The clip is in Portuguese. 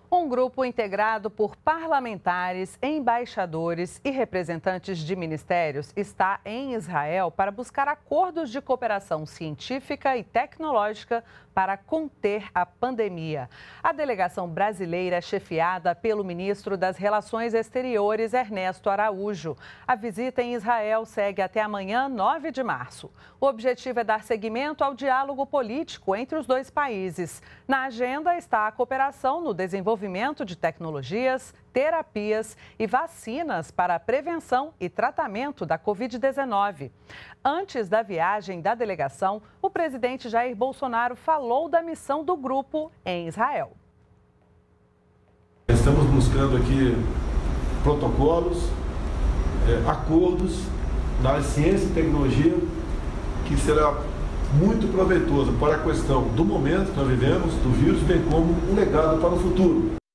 Um grupo integrado por parlamentares, embaixadores e representantes de ministérios está em Israel para buscar acordos de cooperação científica e tecnológica para conter a pandemia. A delegação brasileira é chefiada pelo ministro das Relações Exteriores, Ernesto Araújo. A visita em Israel segue até amanhã, 9 de março. O objetivo é dar seguimento ao diálogo político entre os dois países. Na agenda está a cooperação no desenvolvimento de tecnologias, terapias e vacinas para a prevenção e tratamento da Covid-19. Antes da viagem da delegação, o presidente Jair Bolsonaro falou da missão do grupo em Israel. Estamos buscando aqui protocolos, acordos na área de ciência e tecnologia, que será muito proveitoso para a questão do momento que nós vivemos, do vírus, bem como um legado para o futuro.